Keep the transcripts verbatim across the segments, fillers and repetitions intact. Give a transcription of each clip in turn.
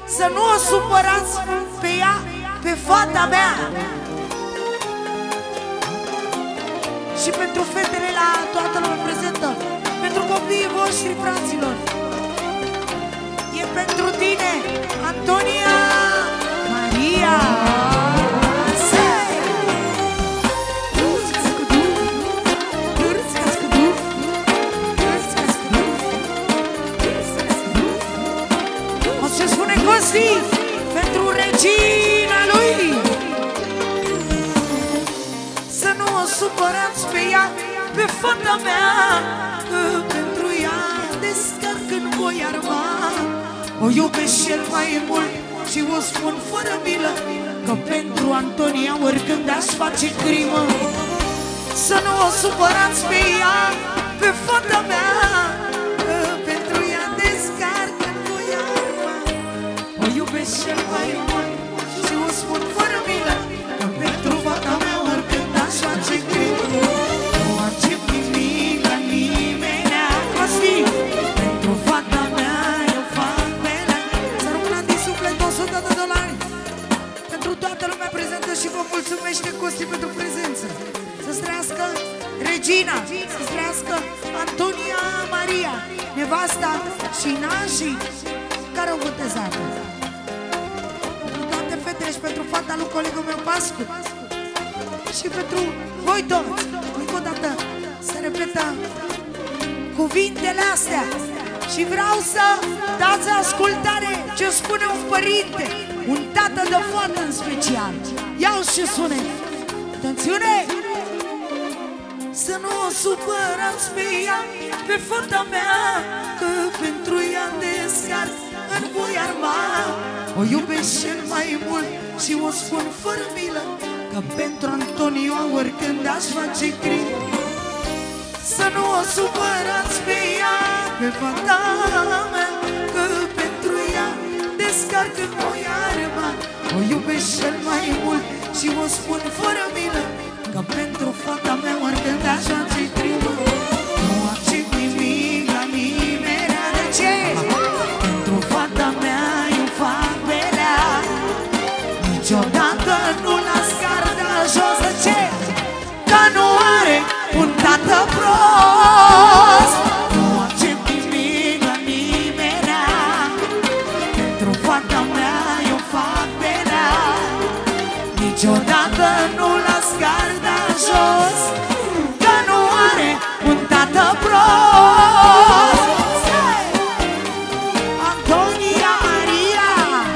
să nu o supărați pe ea, pe fata mea. Și pentru fetele la toată lumea prezentă, pentru copiii voștri, fraților, e pentru tine, Antonia Maria. O să spune Costi pentru regina lui. Să nu o supărați pe ea, pe fata mea, că pentru ea descarcă în voi arma. O iubesc cel mai mult și o spun fără milă, că pentru Antonia oricând aș face crimă. Să nu o supărați pe ea, pe fata mea, că pentru ea descarcă în voi arma. O iubesc cel mai mult și o spun fără milă, că pentru fata mea oricând aș face crimă. Nu accept nimic la nimenea, Costi, pentru fata mea eu fac belea. Să rămână din suflet o sută de dolari pentru toată lumea prezentă și vă mulțumește Costi pentru prezență. Să-ți trăiască Regina, să-ți trăiască Antonia Maria, nevasta și nașii care au botezat. Pentru toate fetele și pentru fata lui colegul meu Pascu și pentru voi toți, încă o dată se repetă cuvintele astea și vreau să dați ascultare ce spune un părinte, un tată de fată în special. Iau și spune, atențiune! Să nu o supărați pe ea, pe fata mea, că pentru ea descarc în voi arma. O iubesc cel mai mult și o spun fără milă, că pentru Antonia oricând aș face crimă. Să nu o supărați pe ea, pe fata mea, că pentru ea descarc în voi arma. O iubesc cel mai mult și o spun fără milă, că pentru fata mea oricând aș face crimă. Nu accept nimic la nimeni. De ce? Pentru fata mea eu fac belea, niciodată nu las garda jos. De ce? Că nu are un tată prost. Nu accept nimic la nimeni. Pentru fata mea eu fac belea, niciodată nu las garda jos, că nu are un tată prost. Antonia Maria.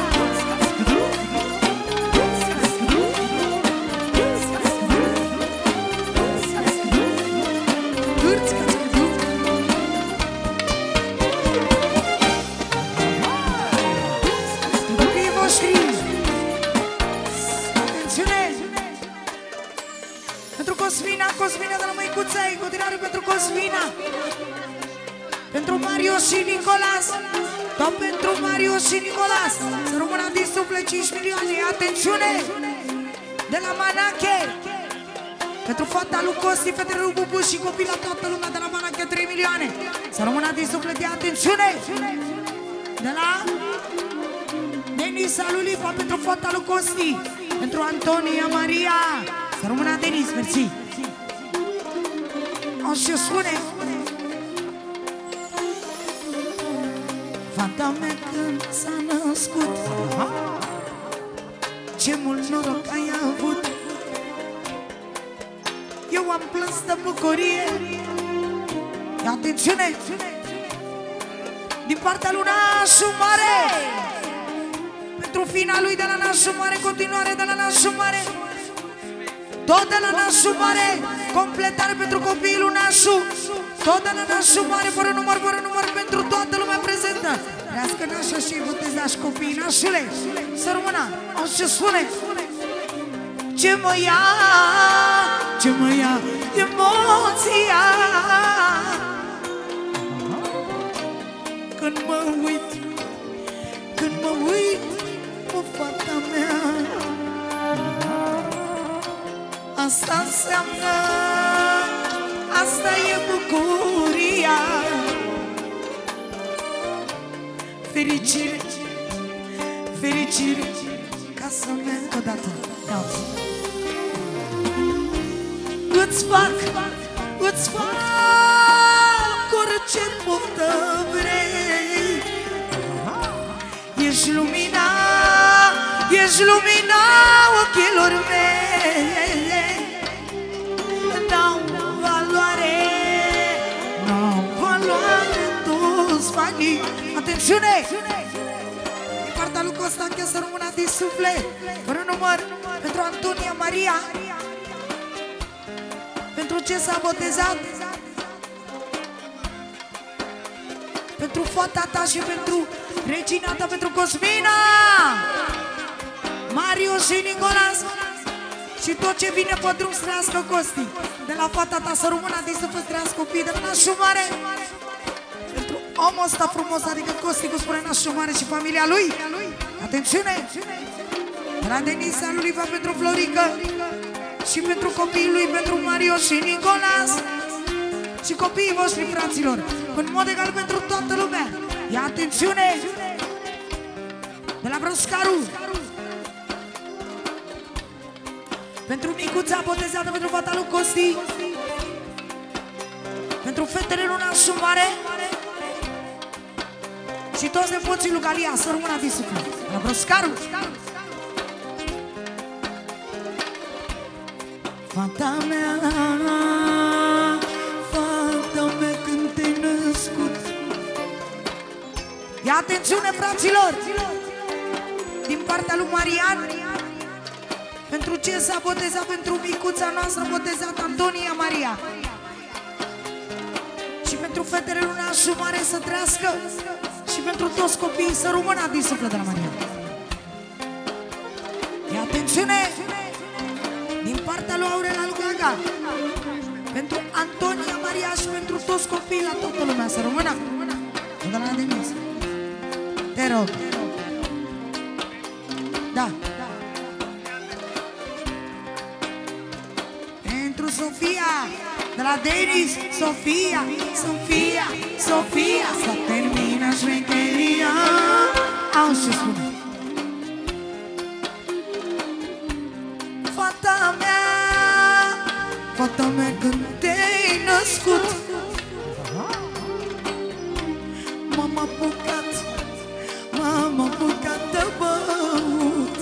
Copiii voștri, atențiune! Pentru Cosmina, Cosmina de la Măicuța, în continuare pentru Cosmina, pentru Mario și Nicolas, tot pentru Mario și Nicolas. Să rămână din suflet cinci milioane, atențiune! De la Manache, pentru fata lui Costi, fetele lui Bubu și copii la toată lumea de la Manache, trei milioane. Să rămână din suflet, atențiune! De la Denisa lui Lipa, pentru fata lui Costi, pentru Antonia Maria. Să rămână Denis, mersi. O să spune fata mea când s-a născut, ce mult noroc ai avut. Eu am plâns de bucurie. Atențiune! Din partea lui Nașu Mare, pentru fina lui de la Nașu Mare, continuare de la Nașu Mare, tot de la Nașu Mare, completare pentru copiii lui Nașu, tot de la Nașu Mare, fără număr, fără număr, pentru toată lumea prezentă. Trească Nașa și botezași copiii. Nașule, să rămână, o să spune, ce mă ia, ce mă ia emoția când mă uit, când mă uit pe fata mea. Asta înseamnă, asta e bucuria, fericire, fericire ca să merg odată. Îți fac, îți fac orice poftă vrei. Ești lumina, ești lumina ochilor mei. N-au valoare, n-au valoare toți banii. Atențiune! Din partea lui Costa încheie să rămână din suflet. Fără număr, pentru Antonia Maria, pentru ce s-a botezat, pentru fata ta și pentru regina ta, pentru Cosmina, Mario și Nicolas și tot ce vine pe drum să trăiască Costi. De la fata ta să rămână din suflet, trăiască copii de la nașul mare. Pentru omul ăsta frumos, adică Costi, cum spune nașul mare și familia lui. Atențiune! De la Denisa lui Liva pentru Florică și pentru copiii lui, pentru Mario și Nicolas și copiii voștri, fraților, în mod egal pentru toată lumea. Ia atențiune! De la Broscaru, pentru micuța botezată, pentru fata lui Costi, pentru fetele lui nașul mare și toți nepoții lui Galia, să rămână din suflet. La Broscaru, fata mea, fata mea, când te-ai născut. Ia atențiune, fraților! Din partea lui Marian, pentru ce s-a botezat, pentru micuța noastră botezată Antonia Maria și pentru fetele lui nașul mare să trăiască și pentru toți copiii să rămână din suflet de la Maria. Ia atențiune! Din partea lui Aurela lui Gaga, pentru Antonia Maria și pentru toți copiii, la toată lumea să rămână. De la Denis, te rog. Da. Pentru Sofia, de la Denis, Sofia, Sofia, Sofia, să termină șmecheria. Auzi ce spune. Fata mea, fata mea, când te-ai născut, m-am apucat, m-am apucat de băut.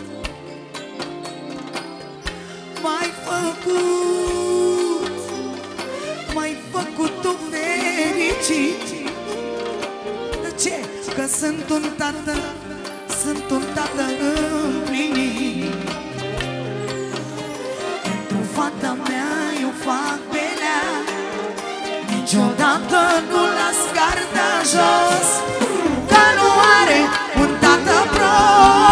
M-ai făcut, m-ai făcut-o fericit. De ce? Că sunt un tată, sunt un tată împlinit. Fata mea, eu fac belea, niciodată nu las garda jos, că nu are un tată prost.